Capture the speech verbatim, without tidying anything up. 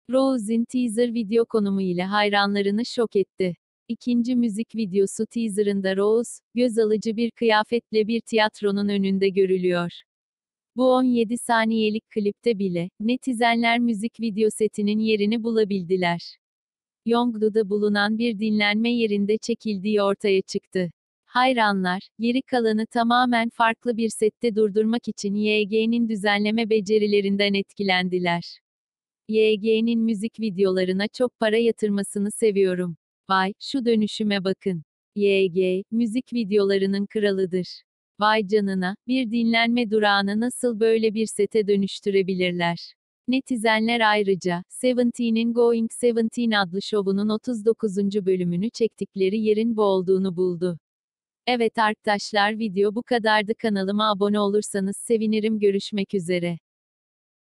Rose'in teaser video konumu ile hayranlarını şok etti. İkinci müzik videosu teaserında Rose, göz alıcı bir kıyafetle bir tiyatronun önünde görülüyor. Bu on yedi saniyelik klipte bile, netizenler müzik video setinin yerini bulabildiler. Yongdo'da bulunan bir dinlenme yerinde çekildiği ortaya çıktı. Hayranlar, geri kalanı tamamen farklı bir sette durdurmak için Y G'nin düzenleme becerilerinden etkilendiler. Y G'nin müzik videolarına çok para yatırmasını seviyorum. Vay, şu dönüşüme bakın. Y G, müzik videolarının kralıdır. Vay canına, bir dinlenme durağını nasıl böyle bir sete dönüştürebilirler? Netizenler ayrıca, Seventeen'in Going Seventeen adlı şovunun otuz dokuzuncu bölümünü çektikleri yerin bu olduğunu buldu. Evet arkadaşlar, video bu kadardı. Kanalıma abone olursanız sevinirim. Görüşmek üzere.